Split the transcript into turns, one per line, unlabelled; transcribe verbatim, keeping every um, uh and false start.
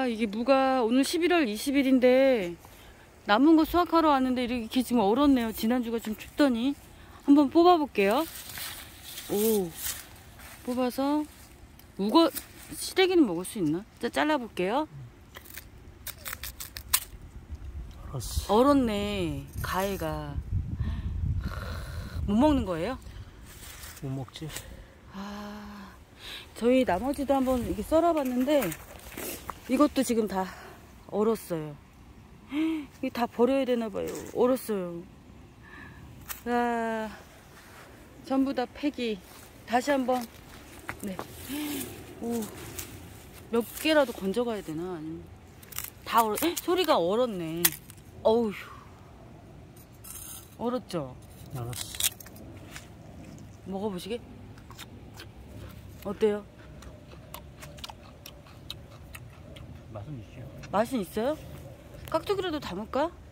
이게 무가 오늘 십일월 이십일인데 남은 거 수확하러 왔는데 이렇게 지금 얼었네요. 지난주가 좀 춥더니. 한번 뽑아 볼게요. 오, 뽑아서 우거 시래기는 먹을 수 있나? 자, 잘라 볼게요.
얼었어.
얼었네. 가해가 못 먹는 거예요?
못 먹지.
아, 저희 나머지도 한번 이렇게 썰어 봤는데 이것도 지금 다 얼었어요. 이게 다 버려야 되나 봐요. 얼었어요. 아, 전부 다 폐기. 다시 한번. 네. 오, 몇 개라도 건져가야 되나? 아니면 다 얼어. 에? 소리가 얼었네. 어우, 얼었죠?
알았어.
먹어보시게. 어때요?
맛은 있죠.
맛은 있어요? 깍두기라도 담을까?